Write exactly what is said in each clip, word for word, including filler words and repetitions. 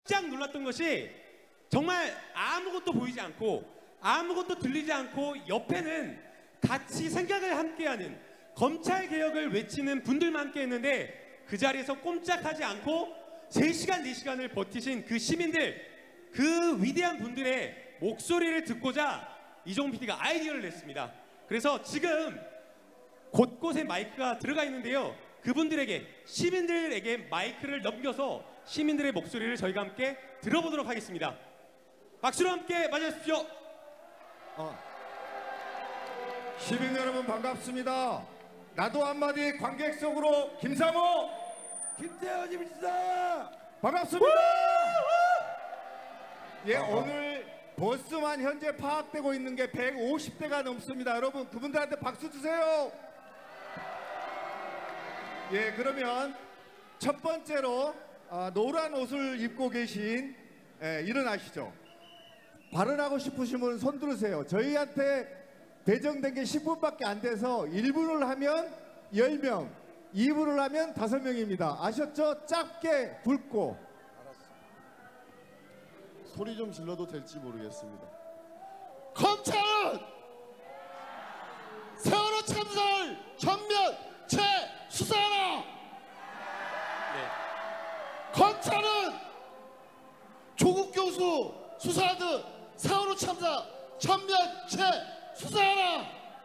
깜짝 놀랐던 것이 정말 아무것도 보이지 않고 아무것도 들리지 않고 옆에는 같이 생각을 함께하는 검찰 개혁을 외치는 분들만 함께 했는데 그 자리에서 꼼짝하지 않고 세 시간 네 시간을 버티신 그 시민들, 그 위대한 분들의 목소리를 듣고자 이종훈 피디가 아이디어를 냈습니다. 그래서 지금 곳곳에 마이크가 들어가 있는데요, 그분들에게, 시민들에게 마이크를 넘겨서 시민들의 목소리를 저희가 함께 들어보도록 하겠습니다. 박수로 함께 맞이하십시오. 어. 시민 여러분 반갑습니다. 나도 한마디 관객석으로 김사모 김태현입니다. 반갑습니다. 예, 오늘 버스만 현재 파악되고 있는 게 백오십 대가 넘습니다. 여러분 그분들한테 박수 주세요. 예, 그러면 첫 번째로 아, 노란 옷을 입고 계신, 예, 일어나시죠. 발언하고 싶으신 분은 손 들으세요. 저희한테 배정된 게 십 분밖에 안 돼서 일 분을 하면 열 명, 이 분을 하면 다섯 명입니다. 아셨죠? 짧게 굵고. 소리 좀 질러도 될지 모르겠습니다. 검찰은 세월호 참사를 전면 재수사하라. 네. 검찰은 조국 교수 수사하듯 세월호 참사 전면 재수사하라.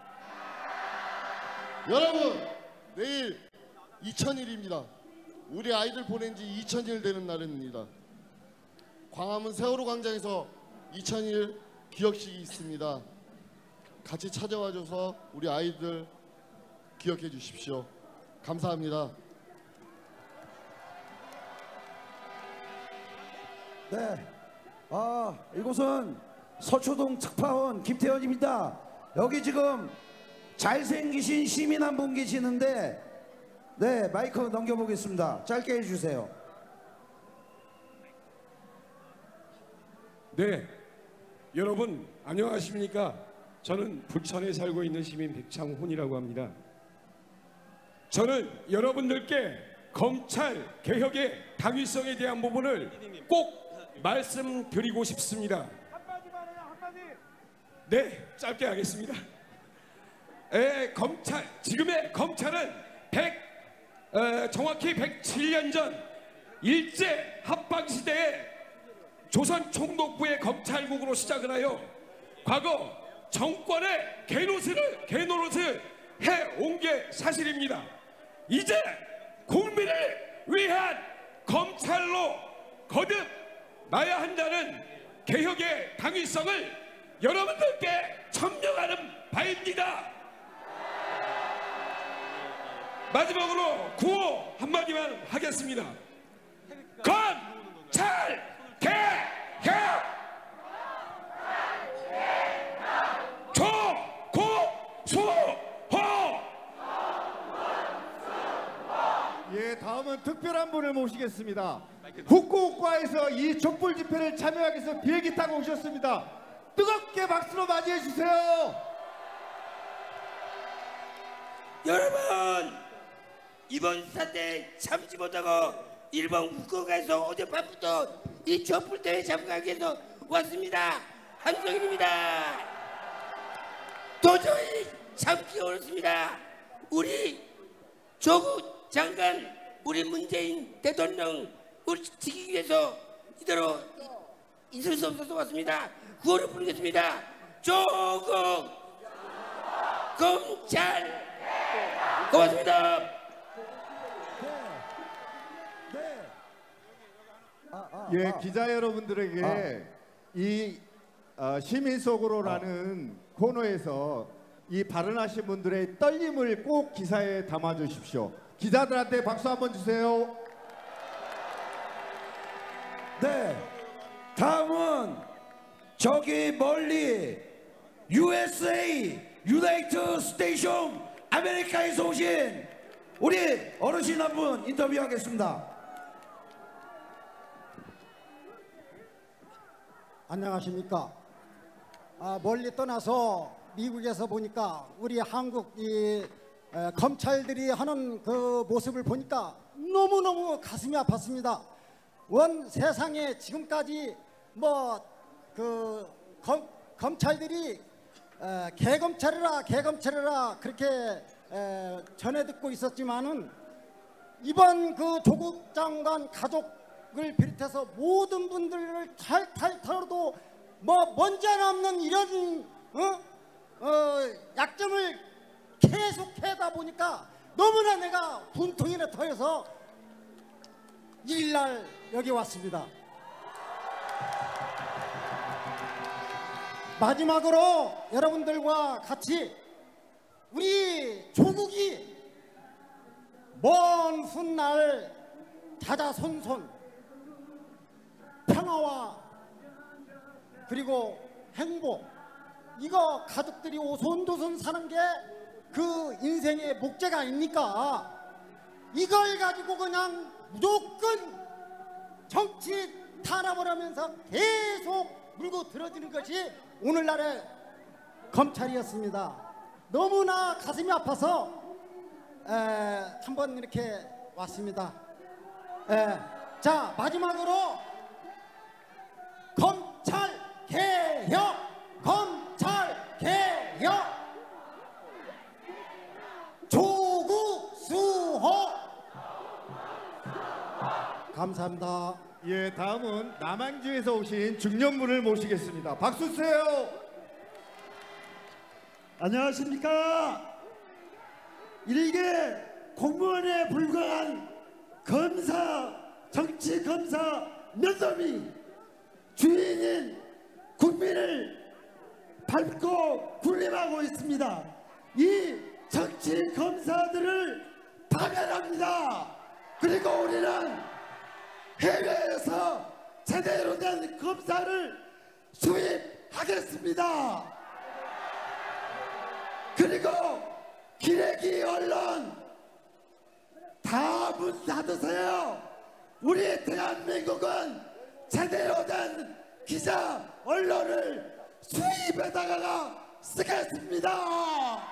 여러분, 내일 이천일입니다. 우리 아이들 보낸 지 이천일 되는 날입니다. 광화문 세월호 광장에서 이천일 기억식이 있습니다. 같이 찾아와줘서 우리 아이들 기억해 주십시오. 감사합니다. 네, 아, 이곳은 서초동 특파원 김태현입니다. 여기 지금 잘생기신 시민 한 분 계시는데, 네, 마이크 넘겨보겠습니다. 짧게 해주세요. 네, 여러분 안녕하십니까? 저는 부천에 살고 있는 시민 백창훈이라고 합니다. 저는 여러분들께 검찰 개혁의 당위성에 대한 부분을 꼭 말씀드리고 싶습니다. 한마디만 해요, 한마디. 네, 짧게 하겠습니다. 에, 검찰, 지금의 검찰은 백, 어, 정확히 백칠 년 전 일제 합방시대에 조선 총독부의 검찰국으로 시작을 하여 과거 정권의 개노릇을, 개노릇을 해온 게 사실입니다. 이제 국민을 위한 검찰로 거듭 나야 한다는 개혁의 당위성을 여러분들께 천명하는 바입니다. 마지막으로 구호 한마디만 하겠습니다. 검찰 개혁! 조국수호! 예, 다음은 특별한 분을 모시겠습니다. 후쿠오카에서 이 촛불 집회를 참여하기 위해서 비행기 타고 오셨습니다. 뜨겁게 박수로 맞이해 주세요. 여러분, 이번 수사 때 참지 못하고 일본 후쿠오카에서 어젯밤부터 이 촛불 대회 참가하기 위해서 왔습니다. 한성일입니다. 도저히 참기 어렵습니다. 우리 조국 장관, 우리 문재인 대통령 우리 지키기 위해서 이대로 있을 수 없어서 왔습니다. 구호를 부르겠습니다. 조국 검찰. 고맙습니다. 예, 기자 여러분들에게 이 어, 시민 속으로라는 코너에서 이 발언하신 분들의 떨림을 꼭 기사에 담아 주십시오. 기자들한테 박수 한번 주세요. 네, 다음은 저기 멀리 유에스에이 유나이티드 스테이션 아메리카에서 오신 우리 어르신 한 분 인터뷰하겠습니다. 안녕하십니까. 아, 멀리 떠나서 미국에서 보니까 우리 한국 이 에, 검찰들이 하는 그 모습을 보니까 너무너무 가슴이 아팠습니다. 원 세상에 지금까지 뭐 그 검찰들이 에, 개검찰이라 개검찰이라 그렇게 에, 전해 듣고 있었지만은 이번 그 조국 장관 가족을 비롯해서 모든 분들을 탈탈 털어도 뭐 먼지 하나 없는 이런 어? 어, 약점을 계속 해다 보니까 너무나 내가 분통이나 터여서 일일날 여기 왔습니다. 마지막으로 여러분들과 같이 우리 조국이 먼 훗날 자자손손 평화와 그리고 행복 이거 가족들이 오손도손 사는 게 그 인생의 목재가 아닙니까? 이걸 가지고 그냥 무조건 정치 탄압을 하면서 계속 물고 들어지는 것이 오늘날의 검찰이었습니다. 너무나 가슴이 아파서 에, 한번 이렇게 왔습니다. 에, 자 마지막으로 검찰 개혁 검찰 개혁 조국 수호 감사합니다. 예, 다음은 남양주에서 오신 중년분을 모시겠습니다. 박수 주세요. 안녕하십니까. 일개 공무원에 불과한 검사 정치 검사 면접이 주인인 국민을 밟고 군림하고 있습니다. 이 정치 검사들을 파면합니다. 그리고 우리는 해외에서 제대로 된 검사를 수입하겠습니다. 그리고 기레기 언론 다 문 닫으세요. 우리 대한민국은 제대로 된 기자 언론을 수입에다가 쓰겠습니다.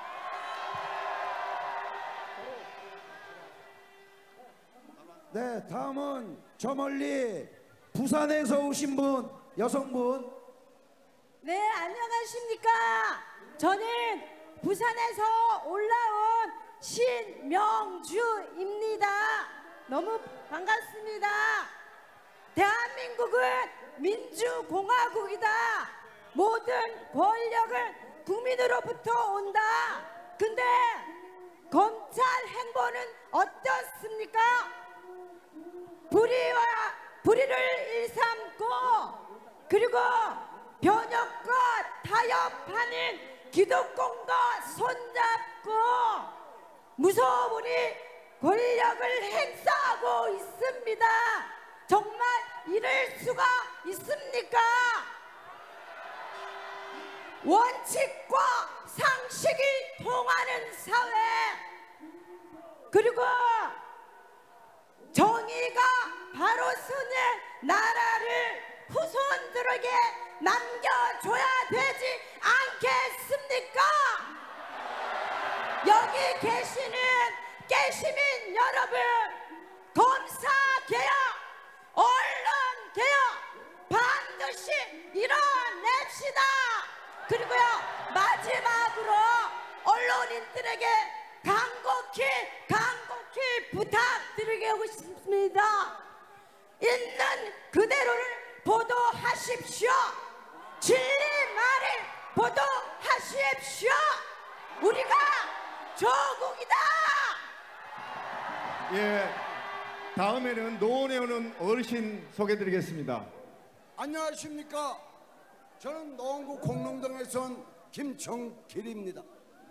네, 다음은 저 멀리 부산에서 오신 분, 여성분. 네, 안녕하십니까. 저는 부산에서 올라온 신명주입니다. 너무 반갑습니다. 대한민국은 민주공화국이다. 모든 권력은 국민으로부터 온다. 근데 검찰 행보는 어떻습니까? 불의와 불의를 일삼고 그리고 변혁과 타협하는 기득권과 손잡고 무소불위 권력을 행사하고 있습니다. 정말 이럴 수가 있습니까? 원칙과 상식이 통하는 사회 그리고 정의가 바로 서는 나라를 후손들에게 남겨줘야 되지 않겠습니까? 여기 계시는 깨시민 여러분, 검사 개혁, 언론 개혁 반드시 이뤄냅시다. 그리고요 마지막으로 언론인들에게 간곡히 간곡히 부탁드리고 싶습니다. 있는 그대로를 보도하십시오. 진리만을 보도하십시오. 우리가 조국이다. 예, 다음에는 노원에 오는 어르신 소개드리겠습니다. 안녕하십니까. 저는 노원구 공릉동에서 온 김청길입니다.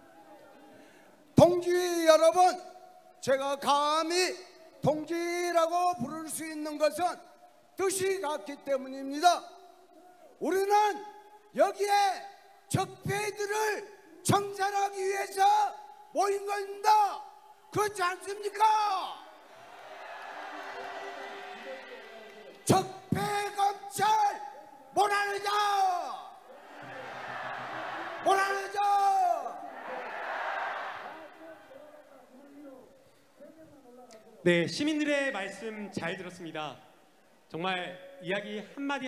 동지 여러분, 제가 감히 동지라고 부를 수 있는 것은 뜻이 같기 때문입니다. 우리는 여기에 적폐들을 청산하기 위해서 모인 겁니다. 그렇지 않습니까? 적폐 검찰 몰아내자! 몰아내자! 네, 시민들의 말씀 잘 들었습니다. 정말 이야기 한마디